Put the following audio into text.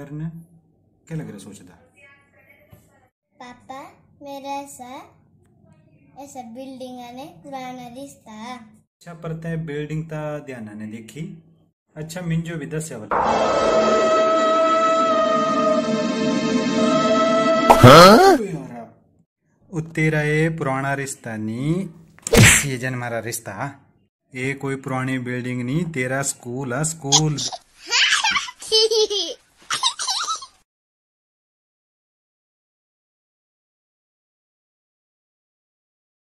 थारे ने क्या लग रहा सोचता? पापा मेरा ऐसा बिल्डिंग आने पुराना रिश्ता। अच्छा परते बिल्डिंग ता ध्यान ने देखी। अच्छा मिंजो भी दस वाला तेरा ये पुराना रिश्ता नहीं, सीजन हमारा रिश्ता। ये कोई पुरानी बिल्डिंग नहीं, तेरा स्कूल है स्कूल।